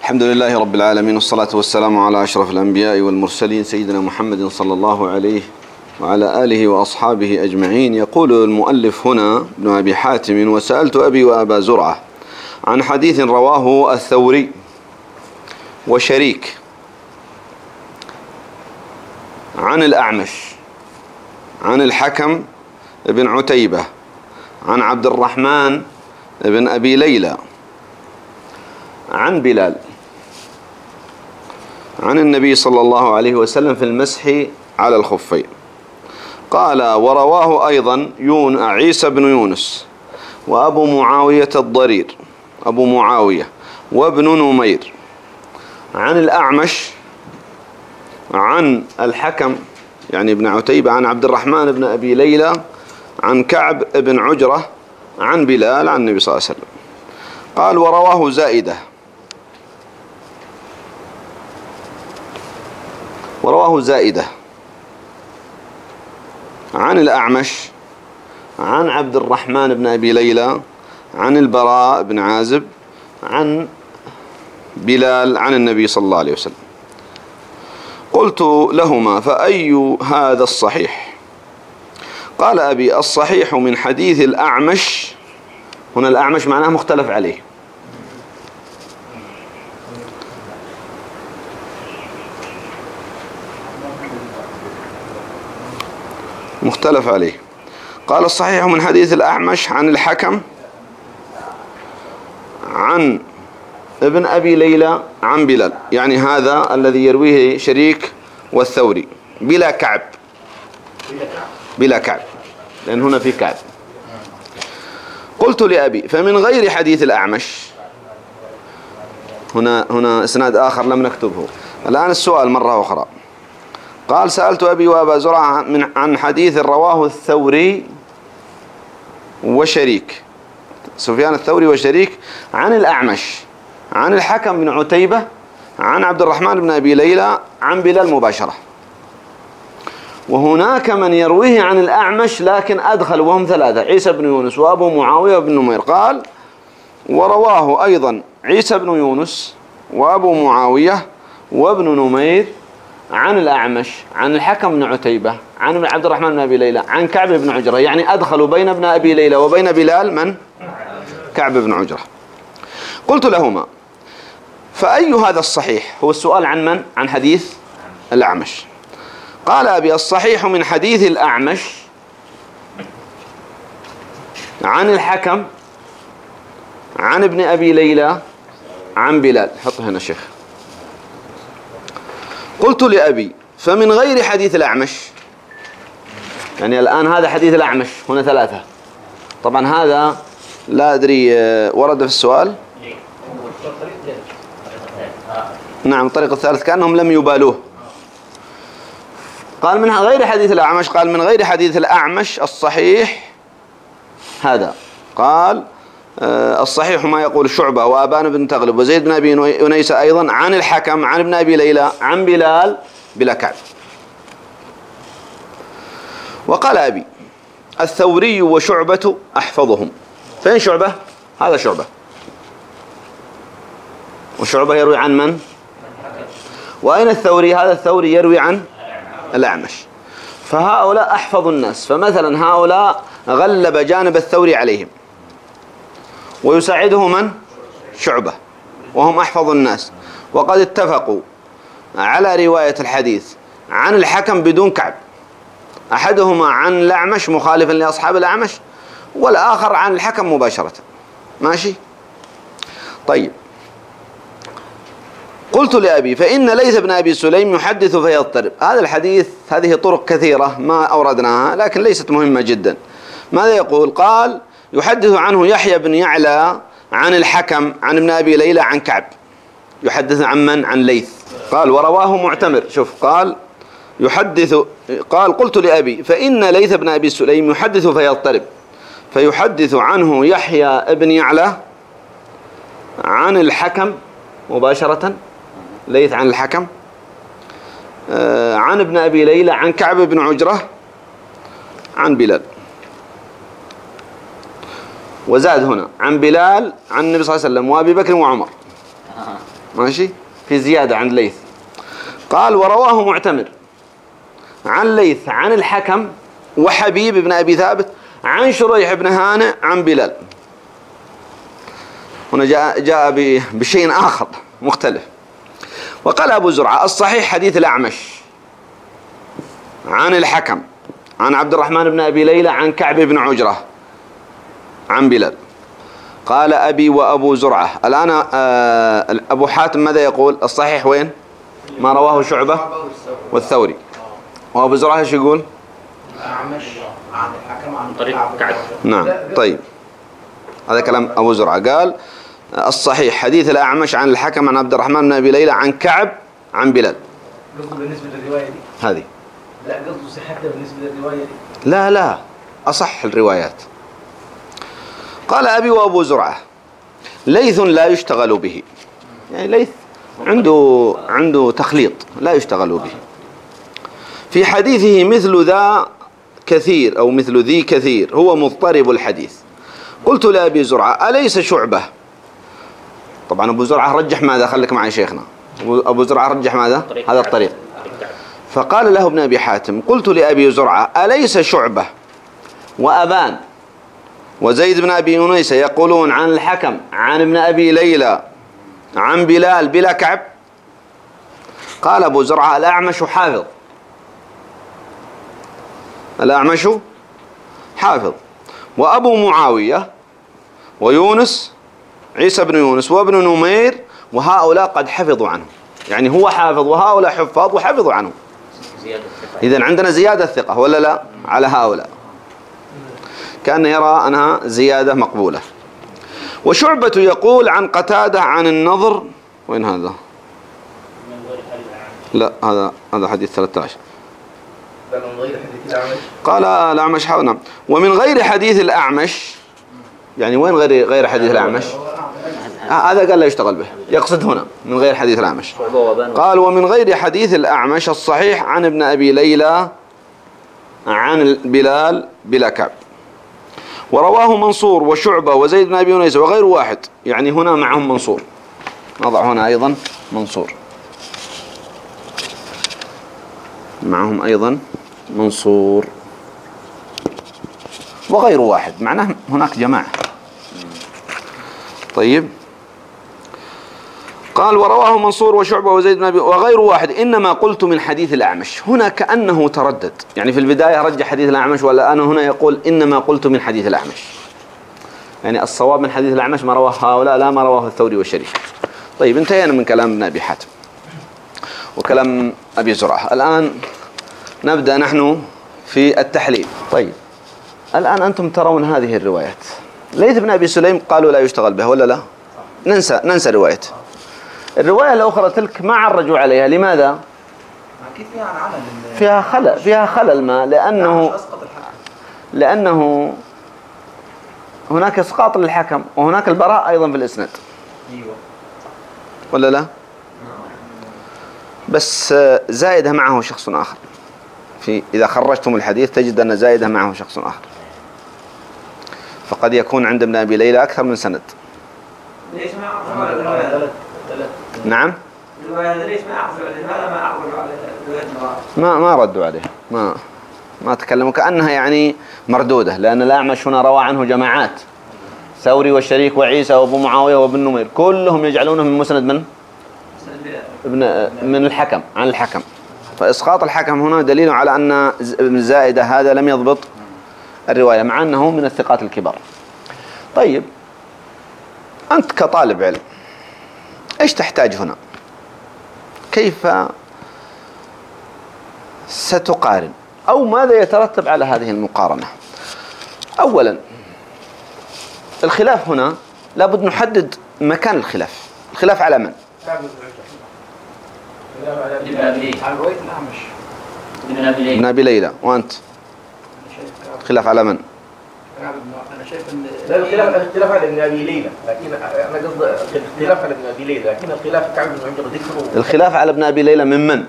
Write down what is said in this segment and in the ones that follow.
الحمد لله رب العالمين، والصلاة والسلام على أشرف الأنبياء والمرسلين سيدنا محمد صلى الله عليه وعلى آله وأصحابه أجمعين. يقول المؤلف هنا ابن أبي حاتم: وسألت أبي وأبا زرعة عن حديث رواه الثوري وشريك عن الأعمش عن الحكم بن عتيبة عن عبد الرحمن بن أبي ليلى عن بلال عن النبي صلى الله عليه وسلم في المسح على الخفين. قال: ورواه أيضا عيسى بن يونس وأبو معاوية الضرير أبو معاوية وابن نمير عن الأعمش عن الحكم يعني بن عتيبة عن عبد الرحمن بن أبي ليلى عن كعب بن عجرة عن بلال عن النبي صلى الله عليه وسلم. قال: ورواه زائدة عن الأعمش عن عبد الرحمن بن أبي ليلى عن البراء بن عازب عن بلال عن النبي صلى الله عليه وسلم. قلت لهما: فأي هذا الصحيح؟ قال أبي: الصحيح من حديث الأعمش. هنا الأعمش معناه مختلف عليه. مختلف عليه. قال: الصحيح من حديث الأعمش عن الحكم عن ابن أبي ليلى عن بلال، يعني هذا الذي يرويه شريك والثوري بلا كعب، لأن هنا في كعب. قلت لأبي: فمن غير حديث الأعمش. هنا إسناد آخر لم نكتبه. الآن السؤال مرة أخرى. قال: سألت أبي وأبا زرعة عن حديث رواه الثوري وشريك، سفيان الثوري وشريك عن الأعمش عن الحكم بن عتيبة عن عبد الرحمن بن أبي ليلى عن بلال مباشرة. وهناك من يرويه عن الأعمش لكن أدخل وهم ثلاثة: عيسى بن يونس وأبو معاوية وابن نمير. قال: ورواه أيضا عيسى بن يونس وأبو معاوية وابن نمير عن الأعمش عن الحكم بن عتيبة عن عبد الرحمن بن أبي ليلى عن كعب بن عجرة، يعني أدخلوا بين ابن أبي ليلى وبين بلال من؟ كعب بن عجرة. قلت لهما: فأي هذا الصحيح؟ هو السؤال عن من؟ عن حديث الأعمش. قال أبي: الصحيح من حديث الأعمش عن الحكم عن ابن أبي ليلى عن بلال. حط هنا شيخ. قلت لأبي: فمن غير حديث الأعمش. يعني الآن هذا حديث الأعمش، هنا ثلاثة. طبعا هذا لا أدري ورد في السؤال. نعم، الطريق الثالث كأنهم لم يبالوه. قال: من غير حديث الأعمش. قال: من غير حديث الأعمش الصحيح هذا. قال: الصحيح ما يقول شعبة وأبان بن تغلب وزيد بن أبي أنيس أيضا عن الحكم عن ابن أبي ليلى عن بلال بلا كعب. وقال أبي: الثوري وشعبة أحفظهم. فين شعبة؟ هذا شعبة. وشعبة يروي عن من؟ وأين الثوري؟ هذا الثوري يروي عن الأعمش. فهؤلاء أحفظ الناس. فمثلا هؤلاء غلب جانب الثوري عليهم، ويساعده من؟ شعبة، وهم أحفظ الناس. وقد اتفقوا على رواية الحديث عن الحكم بدون كعب، أحدهما عن الأعمش مخالفا لأصحاب الأعمش، والآخر عن الحكم مباشرة. ماشي؟ طيب. قلت لأبي: فإن ليث بن أبي سليم يحدث فيضطرب. هذا الحديث هذه طرق كثيرة ما أوردناها لكن ليست مهمة جدا. ماذا يقول؟ قال: يحدث عنه يحيى بن يعلى عن الحكم عن ابن أبي ليلى عن كعب. يحدث عن من؟ عن ليث. قال: ورواه معتمر. شوف، قال يحدث. قال: قلت لأبي: فإن ليث بن أبي سليم يحدث فيضطرب، فيحدث عنه يحيى بن يعلى عن الحكم مباشرة، ليث عن الحكم عن ابن أبي ليلى عن كعب بن عجرة عن بلال. وزاد هنا عن بلال عن النبي صلى الله عليه وسلم وأبي بكر وعمر. ماشي، في زيادة عن ليث. قال ورواه معتمر عن ليث عن الحكم وحبيب بن أبي ثابت عن شريح بن هانئ عن بلال. هنا جاء بشيء آخر مختلف. وقال أبو زرعة الصحيح حديث الأعمش عن الحكم عن عبد الرحمن بن أبي ليلى عن كعب بن عجرة عن بلال. قال أبي وأبو زرعة. الآن أبو حاتم ماذا يقول؟ الصحيح وين؟ ما رواه شعبة والثوري. وأبو زرعة ايش يقول؟ الأعمش عن الحكم عن طريق كعب. نعم طيب، هذا كلام أبو زرعة. قال الصحيح حديث الأعمش عن الحكم عن عبد الرحمن بن أبي ليلى عن كعب عن بلال. قصده بالنسبة للرواية دي؟ هذه لا، قصده صحتها بالنسبة للرواية دي؟ لا أصح الروايات. قال أبي وأبو زرعة ليث لا يشتغل به، يعني ليث عنده تخليط لا يشتغل به. في حديثه مثل ذا كثير أو مثل ذي كثير هو مضطرب الحديث. قلت لأبي زرعة أليس شعبة؟ طبعا أبو زرعة رجح ماذا؟ خليك معي شيخنا. أبو زرعة رجح ماذا؟ هذا الطريق. فقال له ابن أبي حاتم قلت لأبي زرعة أليس شعبة وأبان وزيد بن أبي أنيس يقولون عن الحكم عن ابن أبي ليلى عن بلال بلا كعب؟ قال أبو زرعة الأعمش حافظ. الأعمش حافظ وأبو معاوية ويونس عيسى بن يونس وابن نمير وهؤلاء قد حفظوا عنه، يعني هو حافظ وهؤلاء حفاظ وحفظوا عنه. إذن عندنا زيادة ثقة ولا لا على هؤلاء؟ كان يرى أنها زيادة مقبولة. وشعبة يقول عن قتادة عن النضر. وين هذا؟ لا هذا حديث 13. قال الأعمش حاول. نعم. ومن غير حديث الأعمش، يعني وين غير حديث الأعمش؟ هذا قال لا يشتغل به، يقصد هنا من غير حديث الأعمش. قال ومن غير حديث الأعمش الصحيح عن ابن أبي ليلى عن بلال بلا كعب. ورواه منصور وشعبة وزيد بن أبي أنيس وغير واحد، يعني هنا معهم منصور. نضع هنا أيضا منصور، معهم أيضا منصور وغير واحد، معناه هناك جماعة. طيب قال ورواه منصور وشعبة وزيد بن أبي وغير واحد إنما قلت من حديث الأعمش. هنا كأنه تردد، يعني في البداية رجح حديث الأعمش ولا أنا هنا يقول إنما قلت من حديث الأعمش، يعني الصواب من حديث الأعمش ما رواه هؤلاء لا ما رواه الثوري والشريف. طيب انتهينا من كلام ابن أبي حاتم وكلام أبي زرعة. الآن نبدأ نحن في التحليل. طيب الآن أنتم ترون هذه الروايات. ليث بن أبي سليم قالوا لا يشتغل به ولا لا؟ ننسى روايته. الرواية الأخرى تلك ما عرجوا عليها. لماذا؟ فيها خلل ما لأنه هناك إسقاط للحكم وهناك البراء أيضا في الإسناد ولا لا؟ بس زائدة معه شخص آخر. إذا خرجتم الحديث تجد أن زائدة معه شخص آخر، فقد يكون عند ابن أبي ليلى أكثر من سند. نعم ما ردوا عليه، ما تكلموا، كأنها يعني مردودة، لأن الأعمش هنا روى عنه جماعات، ثوري والشريك وعيسى وابو معاوية وابن نمير، كلهم يجعلونه من مسند من الحكم عن الحكم. فإسقاط الحكم هنا دليل على أن زائدة هذا لم يضبط الرواية مع أنه من الثقات الكبار. طيب أنت كطالب علم إيش تحتاج هنا؟ كيف ستقارن أو ماذا يترتب على هذه المقارنة؟ أولا الخلاف هنا لابد نحدد مكان الخلاف. الخلاف على من؟ ابن أبي ليلى. وأنت؟ خلاف على من؟ أنا شايف أن الاختلاف على ابن أبي ليلى، لكن أنا قصدي الاختلاف على ابن أبي ليلى، لكن الخلاف كعب بن عجرة ذكره. الخلاف على ابن أبي ليلى من من؟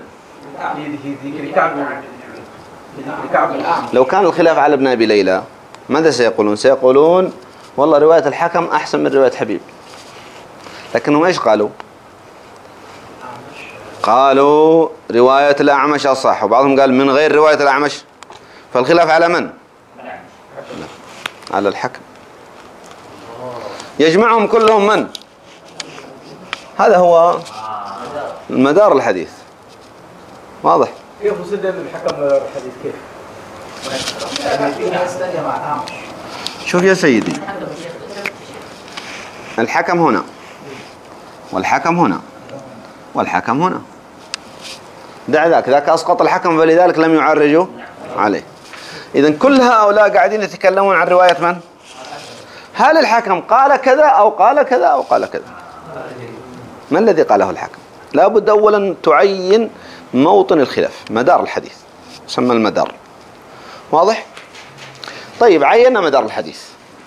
لو كان الخلاف على ابن أبي ليلى ماذا سيقولون؟ سيقولون والله رواية الحكم أحسن من رواية حبيب. لكنهم إيش قالوا؟ قالوا رواية الأعمش أصح، وبعضهم قال من غير رواية الأعمش. فالخلاف على من؟ لا. على الحكم. يجمعهم كلهم من؟ هذا هو المدار الحديث. واضح؟ كيف وصل الحكم مدار الحديث كيف؟ شوف يا سيدي، الحكم هنا والحكم هنا والحكم هنا، دع ذاك أسقط الحكم فلذلك لم يعرجوا عليه. إذن كل هؤلاء قاعدين يتكلمون عن رواية من؟ هل الحكم قال كذا أو قال كذا أو قال كذا؟ ما الذي قاله الحكم؟ لا بد أولا تعين موطن الخلاف، مدار الحديث يسمى المدار. واضح؟ طيب عينا مدار الحديث.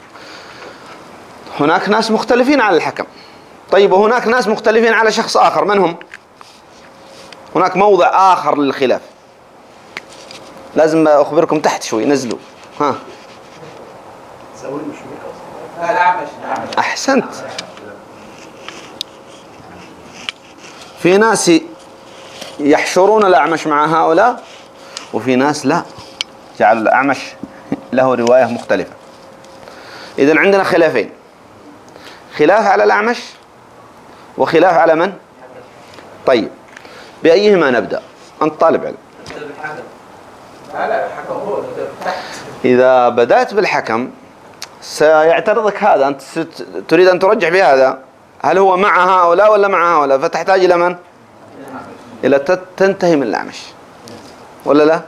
هناك ناس مختلفين على الحكم. طيب وهناك ناس مختلفين على شخص آخر، من هم؟ هناك موضع آخر للخلاف، لازم أخبركم تحت شوي، نزلوا. ها أحسنت. في ناس يحشرون الأعمش مع هؤلاء، وفي ناس لا، جعل الأعمش له رواية مختلفة. إذن عندنا خلافين، خلاف على الأعمش وخلاف على من؟ طيب بأيهما نبدأ؟ أنت طالب علم. إذا بدأت بالحكم سيعترضك هذا، أنت تريد أن ترجح بهذا، هل هو مع هؤلاء ولا مع هؤلاء؟ فتحتاج إلى من؟ إلى تنتهي من الأعمش ولا لا؟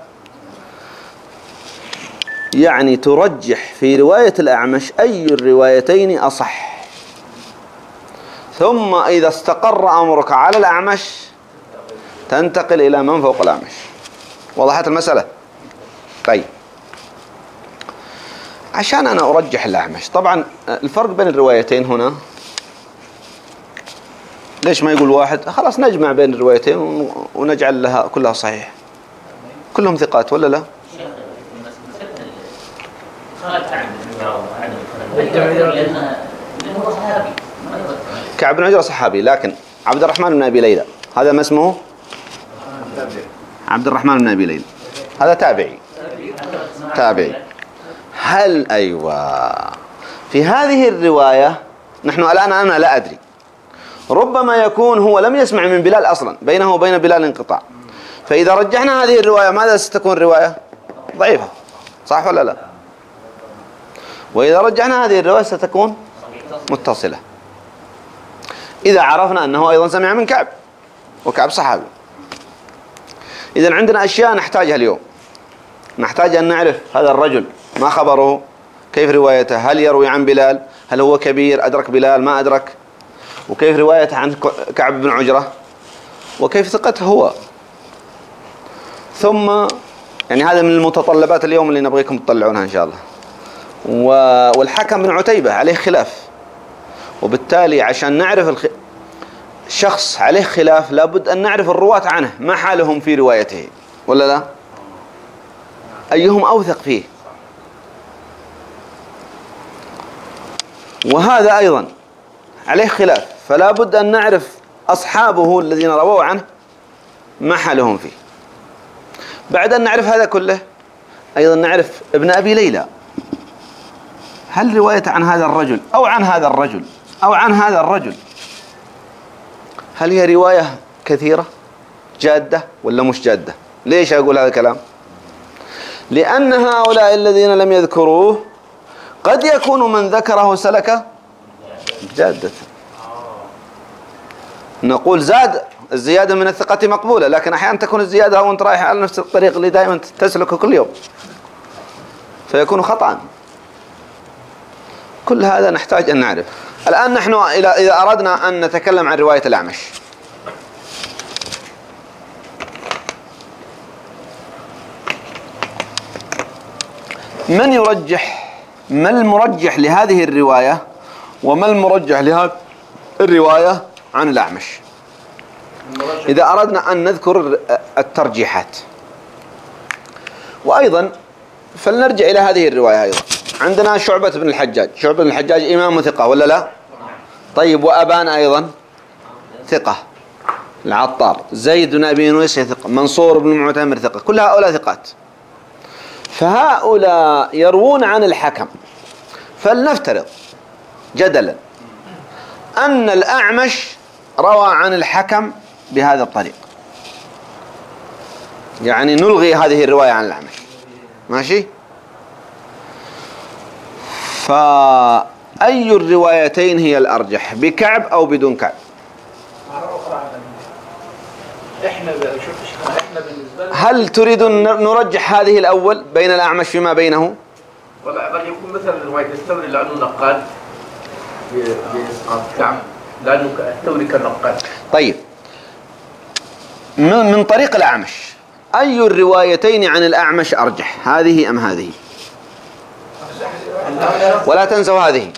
يعني ترجح في رواية الأعمش أي الروايتين أصح، ثم إذا استقر أمرك على الأعمش تنتقل إلى من فوق الأعمش. وضحت المسألة؟ طيب عشان أنا أرجح الأعمش، طبعا الفرق بين الروايتين هنا، ليش ما يقول واحد خلاص نجمع بين الروايتين ونجعل لها كلها صحيح، كلهم ثقات ولا لا؟ كعب بن عجرة صحابي، لكن عبد الرحمن بن أبي ليلى هذا ما اسمه؟ عبد الرحمن بن أبي ليلى هذا تابعي. هل أيوة في هذه الرواية نحن الآن أنا لا أدري، ربما يكون هو لم يسمع من بلال أصلا، بينه وبين بلال انقطاع، فإذا رجحنا هذه الرواية ماذا ستكون الرواية؟ ضعيفة، صح ولا لا؟ وإذا رجحنا هذه الرواية ستكون متصلة، إذا عرفنا أنه أيضا سمع من كعب، وكعب صحابي. إذن عندنا أشياء نحتاجها اليوم، نحتاج أن نعرف هذا الرجل ما خبره، كيف روايته، هل يروي عن بلال، هل هو كبير أدرك بلال ما أدرك، وكيف روايته عن كعب بن عجرة، وكيف ثقته هو. ثم يعني هذا من المتطلبات اليوم اللي نبغيكم تطلعونها إن شاء الله. والحكم بن عتيبة عليه خلاف، وبالتالي عشان نعرف شخص عليه خلاف لابد أن نعرف الرواة عنه ما حالهم في روايته ولا لا، أيهم أوثق فيه. وهذا أيضا عليه خلاف، فلا بد أن نعرف أصحابه الذين رووا عنه ما حالهم فيه. بعد أن نعرف هذا كله أيضا نعرف ابن أبي ليلى، هل رواية عن هذا الرجل أو عن هذا الرجل أو عن هذا الرجل هل هي رواية كثيرة جادة ولا مش جادة؟ ليش أقول هذا الكلام؟ لأن هؤلاء الذين لم يذكروه قد يكون من ذكره سلك جادة. نقول زاد، الزيادة من الثقة مقبولة، لكن أحيانا تكون الزيادة وأنت رايح على نفس الطريق اللي دائما تسلكه كل يوم فيكون خطأ. كل هذا نحتاج أن نعرف. الآن نحن إذا أردنا أن نتكلم عن رواية الأعمش، من يرجح، ما المرجح لهذه الرواية وما المرجح لهذه الرواية عن الأعمش؟ إذا أردنا أن نذكر الترجيحات. وأيضا فلنرجع إلى هذه الرواية أيضا. عندنا شعبة بن الحجاج، شعبة بن الحجاج إمام ثقة ولا لا؟ طيب وأبان أيضا ثقة. العطار، زيد بن أبي نويس ثقة، منصور بن المعتمر ثقة، كل هؤلاء ثقات. فهؤلاء يروون عن الحكم. فلنفترض جدلا أن الأعمش روى عن الحكم بهذا الطريق، يعني نلغي هذه الرواية عن الأعمش، ماشي؟ فأي الروايتين هي الأرجح، بكعب أو بدون كعب؟ احنا بالنسبه لنا هل تريد أن نرجح هذه الأول بين الأعمش فيما بينه؟ ولا بل يكون مثلا روايه الثوري لانه نقال باسقاط كعب، لانه الثوري كان نقال. طيب، من طريق الأعمش أي الروايتين عن الأعمش أرجح، هذه أم هذه؟ ولا تنسوا هذه،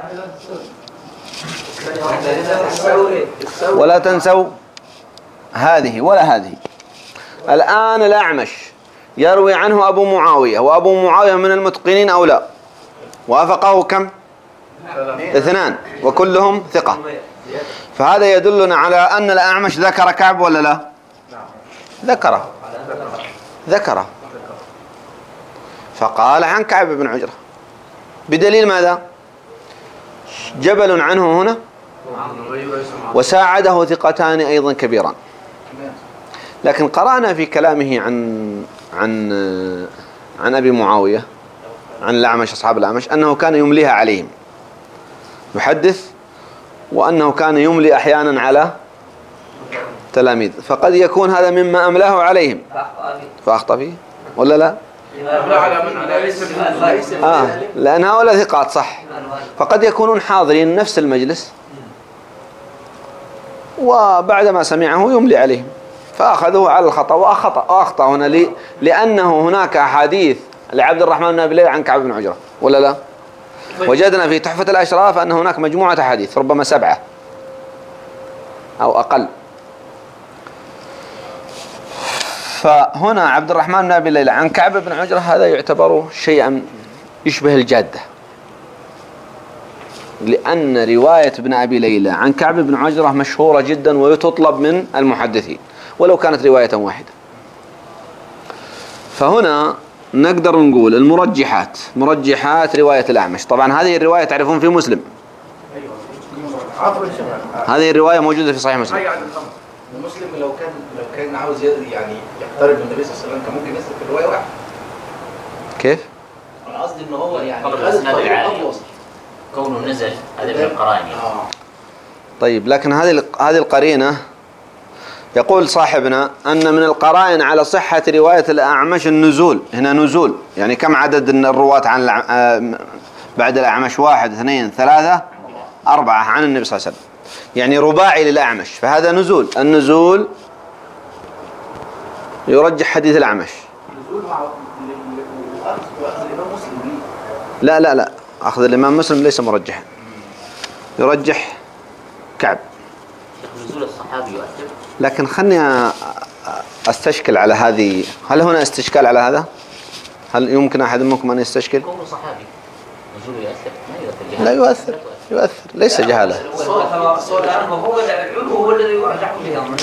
ولا تنسوا هذه ولا هذه. الآن الأعمش يروي عنه أبو معاوية، وأبو معاوية من المتقنين أو لا؟ وافقه كم؟ 2 وكلهم ثقة. فهذا يدلنا على أن الأعمش ذكر كعب ولا لا؟ ذكره فقال عن كعب بن عجرة، بدليل ماذا؟ جبل عنه هنا وساعده ثقتان أيضا كبيران. لكن قرأنا في كلامه عن أبي معاوية عن الأعمش، أصحاب الأعمش، أنه كان يمليها عليهم، يحدث، وأنه كان يملي أحيانا على تلاميذ، فقد يكون هذا مما أملاه عليهم فأخطأ فيه ولا لا؟ لأن هؤلاء ثقات صح، فقد يكونون حاضرين نفس المجلس وبعدما سمعه يملي عليهم فأخذوه على الخطأ وأخطأ هنا لأنه هناك أحاديث لعبد الرحمن بن أبي ليلى عن كعب بن عجرة ولا لا؟ وجدنا في تحفة الأشراف أن هناك مجموعة أحاديث ربما 7 أو أقل. فهنا عبد الرحمن بن أبي ليلى عن كعب بن عجرة هذا يعتبر شيئا يشبه الجادة، لأن رواية ابن أبي ليلى عن كعب بن عجرة مشهورة جدا وتطلب من المحدثين ولو كانت رواية واحدة. فهنا نقدر نقول المرجحات، مرجحات رواية الأعمش. طبعا هذه الرواية تعرفون في مسلم، هذه الرواية موجودة في صحيح مسلم. المسلم لو كان عاوز يعني يقترب من النبي صلى الله عليه وسلم كان ممكن يسلك في الرواية واحدة. كيف؟ أنا قصدي إن هو يعني كونه نزل هذا من القرائن. طيب، لكن هذه القرينة يقول صاحبنا أن من القرائن على صحة رواية الأعمش النزول. هنا نزول يعني كم عدد الرواة عن بعد الأعمش؟ 1 2 3 4 عن النبي صلى الله عليه وسلم، يعني رباعي للأعمش، فهذا نزول. النزول يرجح حديث الأعمش. نزول مع الإمام مسلم. لا أخذ الإمام مسلم ليس مرجحا، يرجح كعب. نزول الصحابي يؤثر، لكن خلني أستشكل على هذه. هل هنا استشكال على هذا؟ هل يمكن أحد منكم أن يستشكل؟ كونه صحابي نزول يؤثر؟ ما يؤثر. لا يؤثر ليس جهالة. هو العلو هو الذي يرجح بهم،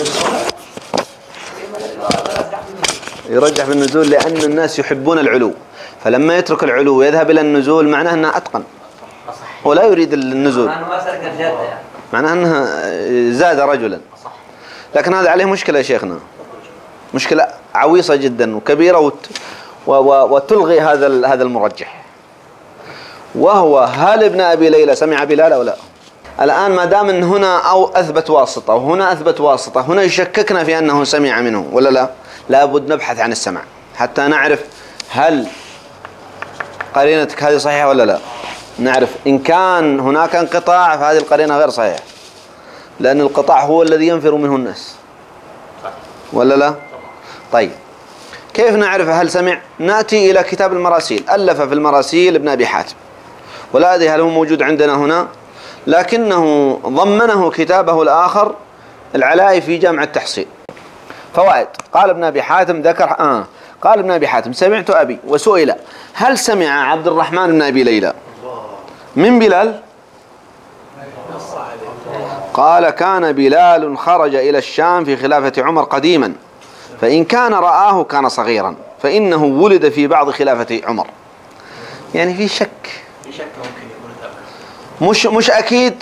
يرجح بالنزول لأن الناس يحبون العلو، فلما يترك العلو ويذهب إلى النزول معناه أنه أتقن ولا يريد النزول، معناه أنه زاد رجلا. لكن هذا عليه مشكلة يا شيخنا، مشكلة عويصة جدا وكبيرة وتلغي هذا المرجح، وهو هل ابن أبي ليلى سمع بلال أو لا؟ الآن ما دام أن هنا أو أثبت واسطة وهنا أثبت واسطة، هنا يشككنا في أنه سمع منه ولا لا؟ لابد نبحث عن السمع حتى نعرف هل قرينتك هذه صحيحة ولا لا. نعرف إن كان هناك انقطاع فهذه القرينة غير صحيحة، لأن القطاع هو الذي ينفر منه الناس ولا لا؟ طيب، كيف نعرف هل سمع؟ نأتي إلى كتاب المراسيل، ألف في المراسيل ابن أبي حاتم، ولا أدري هل هو موجود عندنا هنا، لكنه ضمنه كتابه الآخر العلائي في جامع التحصيل. فوائد. قال ابن أبي حاتم قال ابن أبي حاتم سمعت أبي، وسئل هل سمع عبد الرحمن بن أبي ليلى من بلال؟ قال كان بلال خرج إلى الشام في خلافة عمر قديما، فإن كان رآه كان صغيرا، فإنه ولد في بعض خلافة عمر. يعني في شك، في شك ممكن يكون مش أكيد.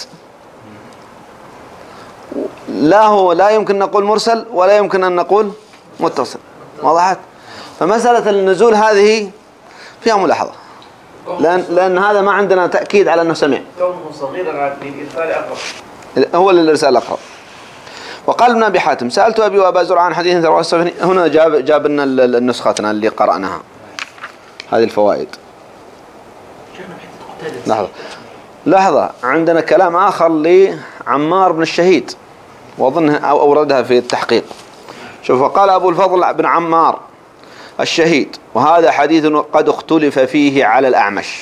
لا يمكن نقول مرسل ولا يمكن أن نقول متصل. وضحت؟ فمسألة النزول هذه فيها ملاحظة، لأن هذا ما عندنا تأكيد على أنه سمع. كونه صغيرا للإرسال أقرب. هو للإرسال أقرب. وقال ابن أبي حاتم سألت أبي وأبا زرعة عن حديث رواه الصفري. هنا جاب لنا النسختنا اللي قرأناها هذه الفوائد. لحظة، عندنا كلام آخر لعمار بن الشهيد وأظنه أوردها في التحقيق. شوف، قال أبو الفضل بن عمار الشهيد: وهذا حديث قد اختلف فيه على الأعمش،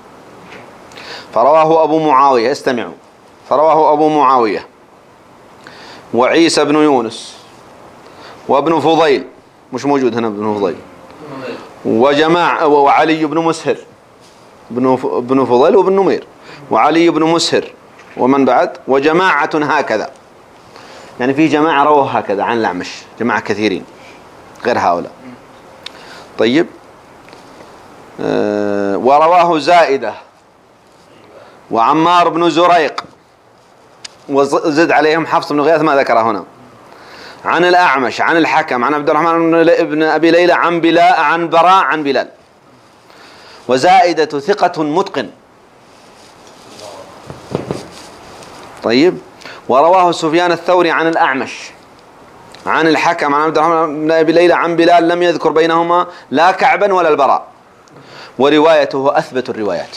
فرواه أبو معاوية. استمعوا، فرواه أبو معاوية وعيسى بن يونس وابن فضيل، مش موجود هنا ابن فضيل، وجماعة، وعلي بن مسهر، ابن فضيل وابن نمير، وعلي بن مسهر، ومن بعد، وجماعة هكذا. يعني في جماعة رواه هكذا عن الأعمش، جماعة كثيرين غير هؤلاء. طيب، ورواه زائدة وعمار بن زريق، وزد عليهم حفص بن غياث ما ذكره هنا، عن الأعمش عن الحكم عن عبد الرحمن بن أبي ليلى عن براء عن بلال. وزائدة ثقة متقن. طيب، ورواه سفيان الثوري عن الأعمش عن الحكم عن عبد الرحمن بن أبي ليلى عن بلال، لم يذكر بينهما لا كعبا ولا البراء، وروايته أثبت الروايات.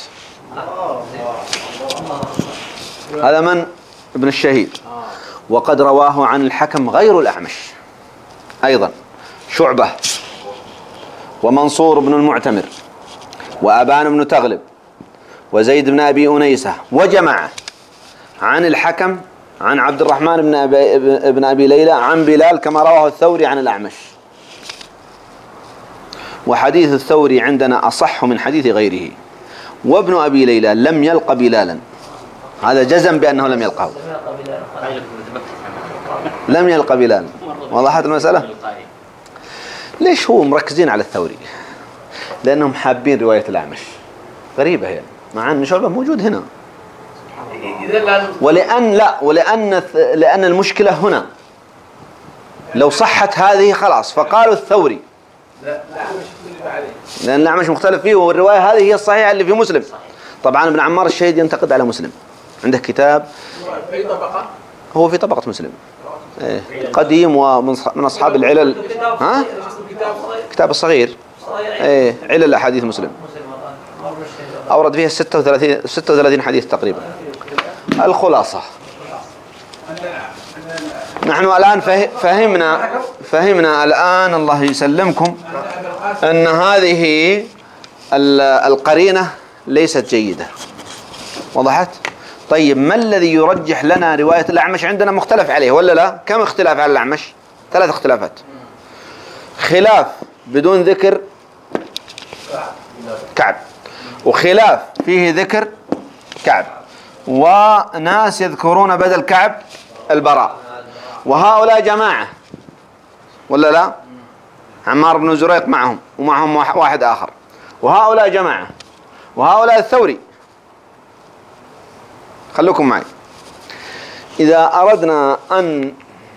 هذا من ابن الشهيد. وقد رواه عن الحكم غير الأعمش أيضا شعبة ومنصور بن المعتمر وأبان بن تغلب وزيد بن أبي أنيسة وجماعة عن الحكم عن عبد الرحمن بن أبي ليلى عن بلال، كما رواه الثوري عن الأعمش. وحديث الثوري عندنا أصح من حديث غيره. وابن أبي ليلى لم يلق بلالا، هذا جزم بأنه لم يلقه، لم يلق بلالا. وضحت المسألة؟ ليش هو مركزين على الثوري؟ لأنهم حابين رواية الأعمش. غريبة هي، مع أن شعبة موجود هنا. لأن المشكلة هنا لو صحت هذه خلاص، فقالوا الثوري، لأن الأعمش مختلف فيه، والرواية هذه هي الصحيحة اللي في مسلم. طبعا ابن عمار الشهيد ينتقد على مسلم، عنده كتاب هو في طبقة مسلم قديم ومن أصحاب العلل. ها؟ كتاب الصغير، علل أحاديث مسلم، أورد فيها 36 حديث تقريبا. الخلاصة، نحن الآن فهمنا الآن الله يسلمكم أن هذه القرينة ليست جيدة. وضحت؟ طيب، ما الذي يرجح لنا رواية الأعمش؟ عندنا مختلف عليه ولا لا؟ كم اختلاف على الأعمش؟ 3 اختلافات. خلاف بدون ذكر كعب، وخلاف فيه ذكر كعب، وناس يذكرون بدل كعب البراء، وهؤلاء جماعة ولا لا؟ عمار بن زريق معهم، ومعهم واحد آخر، وهؤلاء جماعة، وهؤلاء الثوري. خلوكم معي. إذا أردنا أن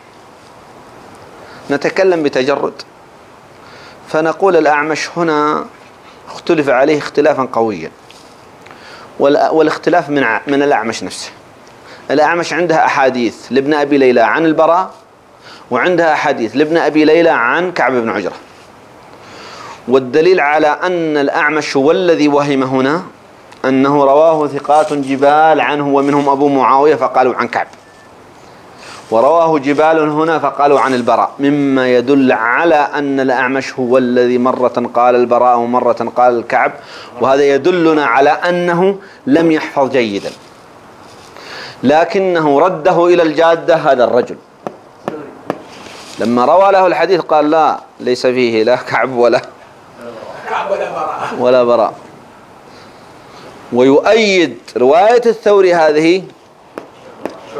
نتكلم بتجرد فنقول الأعمش هنا اختلف عليه اختلافا قويا، والاختلاف من الأعمش نفسه. الأعمش عندها أحاديث لابن أبي ليلى عن البراء، وعندها أحاديث لابن أبي ليلى عن كعب بن عجرة. والدليل على أن الأعمش هو الذي وهم هنا أنه رواه ثقات جبال عنه، ومنهم أبو معاوية فقالوا عن كعب، ورواه جبال هنا فقالوا عن البراء، مما يدل على أن الأعمش هو الذي مرة قال البراء ومرة قال الكعب. وهذا يدلنا على أنه لم يحفظ جيدا، لكنه رده إلى الجادة. هذا الرجل لما روى له الحديث قال لا، ليس فيه لا كعب ولا براء. ويؤيد رواية الثوري هذه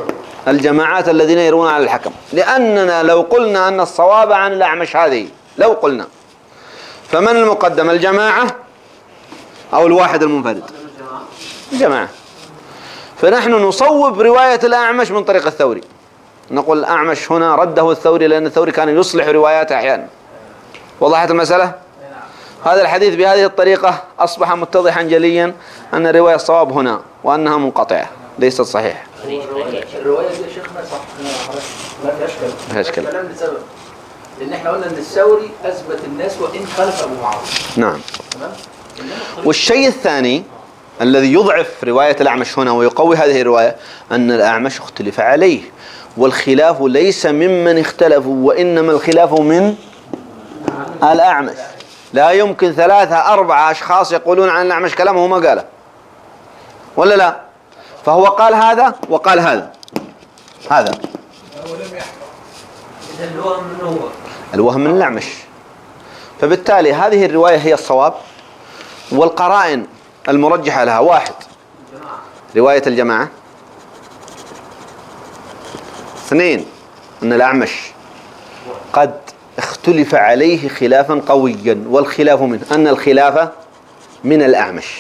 الجماعات الذين يروون على الحكم، لأننا لو قلنا أن الصواب عن الأعمش هذه، لو قلنا، فمن المقدم، الجماعة أو الواحد المنفرد؟ الجماعة. فنحن نصوب رواية الأعمش من طريق الثوري، نقول الأعمش هنا رده الثوري لأن الثوري كان يصلح رواياته أحيانا. وضحت المسألة؟ هذا الحديث بهذه الطريقة أصبح متضحا جليا أن الرواية الصواب هنا وأنها منقطعة ليست صحيحة. الرواية دي يا شيخنا صح، ما فيهاش كلام. كلام لسبب، لأن احنا قلنا أن الثوري أثبت الناس وإن خالف أبو معاوية. نعم. تمام. والشيء الثاني الذي يضعف رواية الأعمش هنا ويقوي هذه الرواية أن الأعمش اختلف عليه، والخلاف ليس ممن اختلفوا وإنما الخلاف من الأعمش. لا يمكن 3 4 أشخاص يقولون عن الأعمش كلامه وما قاله، ولا لا؟ فهو قال هذا وقال هذا. هذا الوهم من هو؟ الوهم من الأعمش. فبالتالي هذه الرواية هي الصواب، والقرائن المرجحة لها: 1 رواية الجماعة، 2 أن الأعمش قد اختلف عليه خلافا قويا، والخلاف منه أن الخلاف من الأعمش،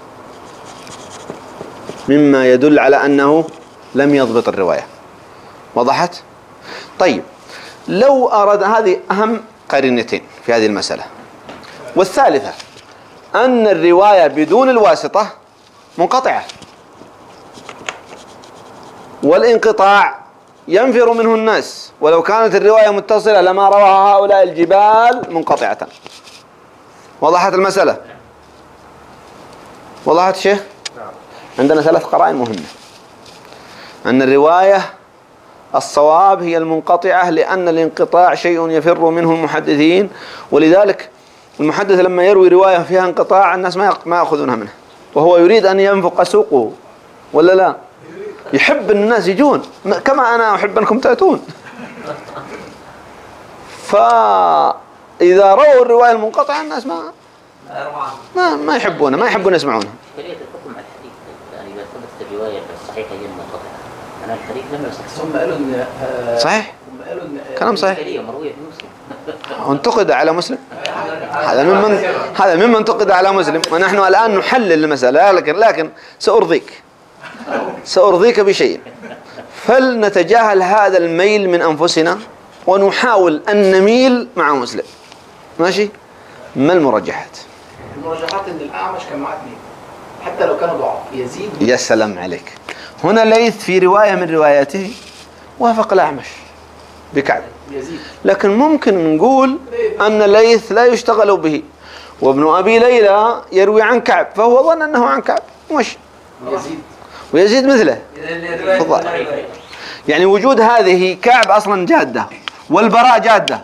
مما يدل على أنه لم يضبط الرواية. وضحت؟ طيب، لو أراد، هذه أهم قرينتين في هذه المسألة. والثالثة أن الرواية بدون الواسطة منقطعة، والانقطاع ينفر منه الناس، ولو كانت الرواية متصلة لما رواها هؤلاء الجبال منقطعة. وضحت المسألة؟ وضحت شيخ؟ عندنا 3 قرائن مهمة. أن الرواية الصواب هي المنقطعة، لأن الانقطاع شيء يفر منه المحدثين، ولذلك المحدث لما يروي رواية فيها انقطاع الناس ما يأخذونها منه، وهو يريد أن ينفق سوقه، ولا لا؟ يحب أن الناس يجون كما أنا أحب أنكم تأتون. فإذا رووا الرواية المنقطعة الناس ما يحبونها، ما يحبون يسمعونها. الحكم على الحديث يعني إذا ثبتت الرواية الصحيحة هي المنقطعة، أنا الحديث لم يصح. ثم قالوا إن صحيح، كلام صحيح. مروية في مسلم. انتقد على مسلم، هذا ممن انتقد على مسلم، ونحن الآن نحلل المسألة، لكن سأرضيك بشيء. فلنتجاهل هذا الميل من أنفسنا ونحاول أن نميل مع مسلم. ماشي؟ ما المرجحات؟ المرجحات ان الاعمش كان معاه 2 حتى لو كانوا ضعاف، يزيد. يا سلام عليك. هنا ليث في رواية من رواياته وافق الأعمش بكعب، يزيد. لكن ممكن نقول أن ليث لا يشتغل به، وابن أبي ليلى يروي عن كعب فهو ظن أنه عن كعب، مش ويزيد مثله. يعني وجود هذه كعب أصلا جادة، والبراء جادة،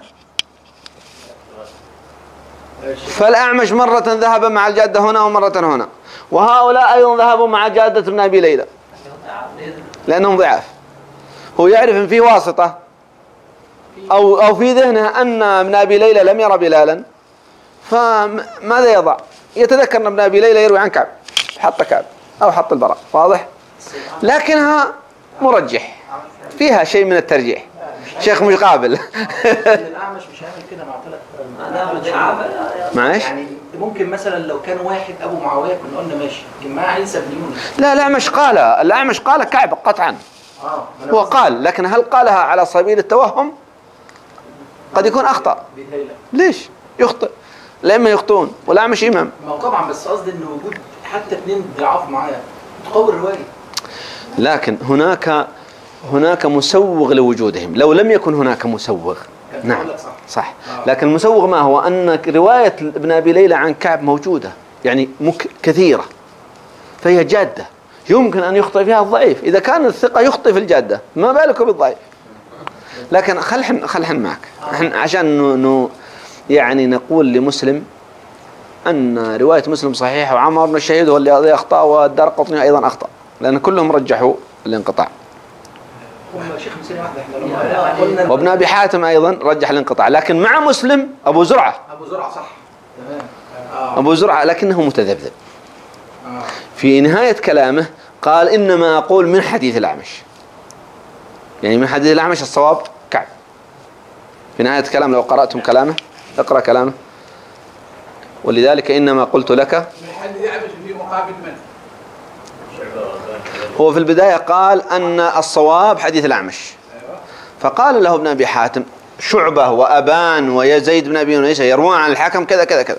فالأعمش مرة ذهب مع الجادة هنا ومرة هنا، وهؤلاء أيضا ذهبوا مع جادة ابن أبي ليلى لأنهم ضعاف. هو يعرف أن في واسطة أو في ذهنه أن ابن أبي ليلى لم يرى بلالا، فماذا يضع؟ يتذكر أن ابن أبي ليلى يروي عن كعب، حط كعب أو حط البراء. واضح؟ لكنها مرجح، فيها شيء من الترجيح. شيخ مش قابل. الأعمش مش هيعمل كده مع 3 معاش؟ يعني ممكن مثلا لو كان واحد أبو معاوية كنا قلنا ماشي، لكن معاه عيسى بن يونس. لا، الأعمش قال كعب قطعا. هو قال، لكن هل قالها على سبيل التوهم؟ قد يكون أخطأ. ليش؟ يخطئ، الأئمة يخطئون والأعمش إمام. ما هو طبعا، بس قصدي إن وجود حتى 2 ضعاف معاه تقوي الرواية. لكن هناك مسوغ لوجودهم. لو لم يكن هناك مسوغ، نعم صح، لكن المسوغ ما هو؟ أن رواية ابن أبي ليلى عن كعب موجودة، يعني كثيرة، فهي جادة، يمكن أن يخطئ فيها الضعيف. إذا كان الثقة يخطئ في الجادة، ما بالك بالضعيف. لكن خلحن معك عشان يعني نقول لمسلم أن رواية مسلم صحيحة، وعمر بن الشهيد هو اللي أخطأ، والدارقطني أيضا أخطأ، لأن كلهم رجحوا الانقطاع. وابن أبي حاتم أيضا رجح الانقطاع، لكن مع مسلم أبو زرعة صح، تمام. أبو زرعة لكنه متذبذب. في نهاية كلامه قال: إنما أقول من حديث الأعمش. يعني من حديث الأعمش الصواب كعب. في نهاية كلام لو قرأتم كلامه، اقرأ كلامه. ولذلك إنما قلت لك. من حديث الأعمش في مقابل من؟ هو في البداية قال أن الصواب حديث الأعمش، فقال له ابن أبي حاتم شعبة وأبان ويزيد بن أبي أنيس يروون عن الحكم كذا كذا كذا.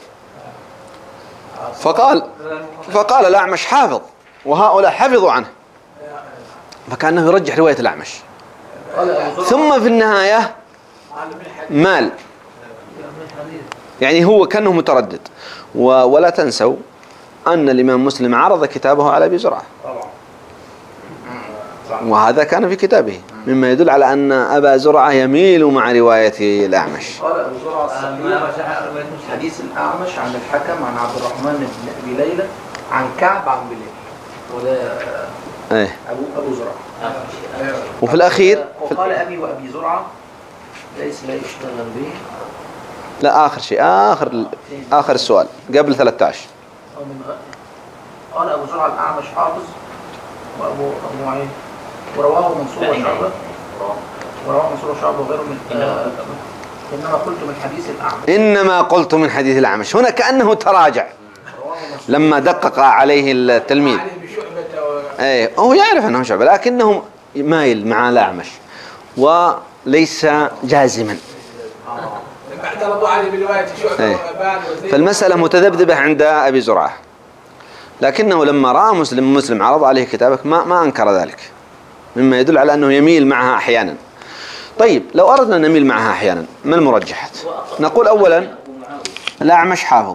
فقال الأعمش حافظ وهؤلاء حفظوا عنه، فكأنه يرجح رواية الأعمش. ثم في النهاية مال، يعني هو كأنه متردد. ولا تنسوا أن الإمام مسلم عرض كتابه على أبي زرعة، وهذا كان في كتابه، مما يدل على أن أبا زرعة يميل مع رواية الأعمش. قال أبو زرعة حديث الأعمش عن الحكم عن عبد الرحمن بن أبي ليلى عن كعب عن بلال، وده أبو زرعة. وفي الأخير وقال أبي وأبي زرعة ليس لا يشتغل به. لا، آخر شيء، آخر السؤال قبل 13. قال أبو زرعة الأعمش حافظ وأبو معين، ورواه منصور وشعبة، وغيره من إنما قلت من حديث الأعمش. إنما قلت من حديث الأعمش، هنا كأنه تراجع لما دقق عليه التلميذ. هو يعرف أنه شعبة لكنه مايل مع الأعمش وليس جازما. اعترضوا عليه برواية شعبة وأبان. فالمسألة متذبذبة عند أبي زرعة، لكنه لما رأى مسلم عرض عليه كتابك ما أنكر ذلك، مما يدل على أنه يميل معها أحيانا. طيب لو أردنا أن نميل معها أحيانا ما المرجحات؟ نقول أولا الأعمش حافظ،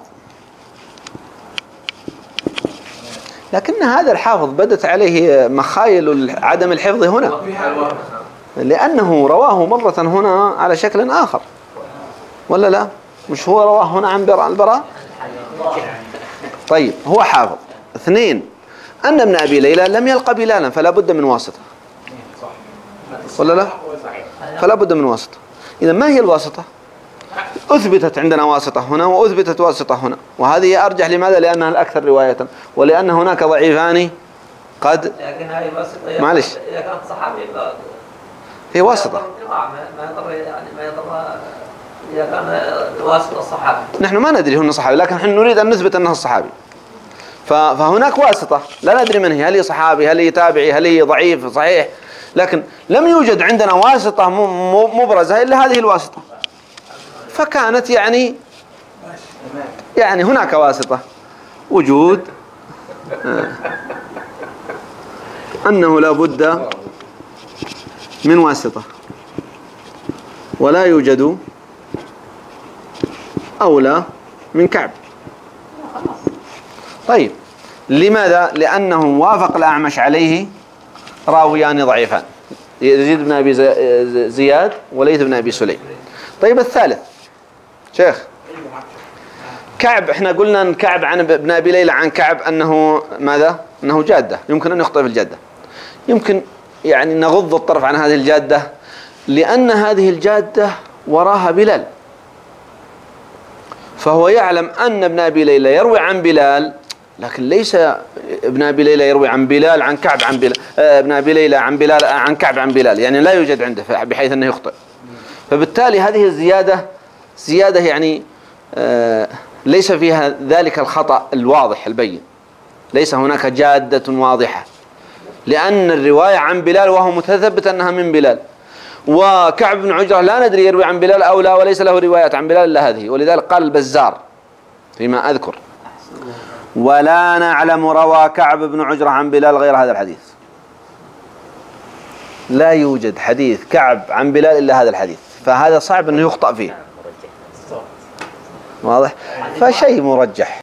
لكن هذا الحافظ بدت عليه مخايل عدم الحفظ هنا، لأنه رواه مرة هنا على شكل آخر، ولا لا؟ مش هو رواه هنا عن البراء؟ طيب هو حافظ. اثنين، أن ابن أبي ليلى لم يلقى بلالا، فلا بد من واسطة، ولا لا؟ فلا بد من واسطة. إذا ما هي الواسطة؟ أثبتت عندنا واسطة هنا وأثبتت واسطة هنا، وهذه أرجح. لماذا؟ لأنها الأكثر رواية، ولأن هناك ضعيفان قد. لكن هذه واسطة معلش، إذا كانت صحابي هي واسطة، ما يضر يعني ما يضر إذا كان واسطة الصحابي. نحن ما ندري هو صحابي، لكن نحن نريد أن نثبت أنه الصحابي. فهناك واسطة لا ندري من هي، هل هي صحابي، هل هي تابعي، هل هي ضعيف صحيح، لكن لم يوجد عندنا واسطة مبرزة إلا هذه الواسطة. فكانت يعني هناك واسطة، وجود أنه لا بد من واسطة، ولا يوجد أولى من كعب. طيب لماذا؟ لأنه وافق الأعمش عليه راويان ضعيفان، يزيد بن أبي زياد وليث بن أبي سليم. طيب الثالث شيخ كعب، احنا قلنا ان كعب عن ابن أبي ليلى عن كعب أنه ماذا؟ أنه جادة، يمكن أن يخطئ في الجادة، يمكن يعني نغض الطرف عن هذه الجادة، لأن هذه الجادة وراها بلال، فهو يعلم أن ابن أبي ليلى يروي عن بلال، لكن ليس ابن أبي ليلى يروي عن بلال عن كعب عن بلال، ابن أبي ليلى عن بلال عن كعب عن بلال، يعني لا يوجد عنده بحيث أنه يخطئ. فبالتالي هذه زيادة يعني ليس فيها ذلك الخطأ الواضح البين، ليس هناك جادة واضحة، لأن الرواية عن بلال وهو متثبت أنها من بلال، وكعب بن عجرة لا ندري يروي عن بلال أو لا، وليس له روايات عن بلال إلا هذه. ولذلك قال البزار فيما أذكر: ولا نعلم روى كعب بن عجرة عن بلال غير هذا الحديث. لا يوجد حديث كعب عن بلال إلا هذا الحديث، فهذا صعب أنه يخطأ فيه، واضح؟ فشيء مرجح.